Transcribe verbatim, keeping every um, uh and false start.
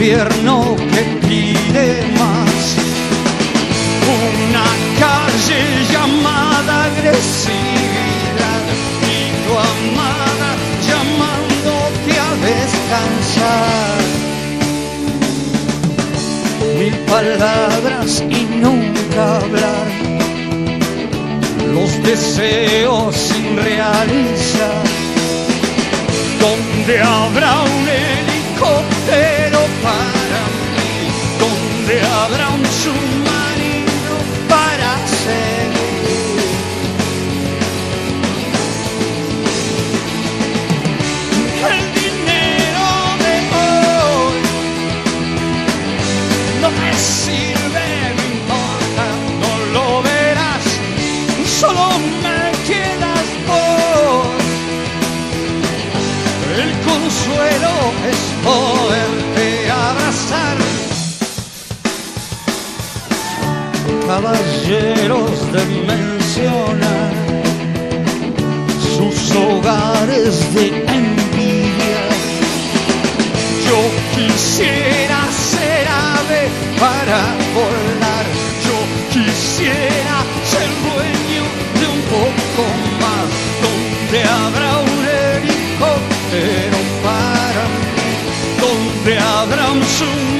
infierno que pide más. Una calle llamada agresividad y tu amada llamándote a descansar. Mil palabras y nunca hablar, los deseos sin realizar. ¿Dónde habrá un helicóptero para mí? ¿Dónde habrá un submarino para seguir? El dinero de hoy no me sirve, no importa, no lo verás, solo me quedas vos. El consuelo es poderte abrazar. Caballeros de mencionar sus hogares de envidia. Yo quisiera ser ave para volar. Yo quisiera ser dueño de un poco más. Donde habrá un helicóptero para mí, donde habrá un submarino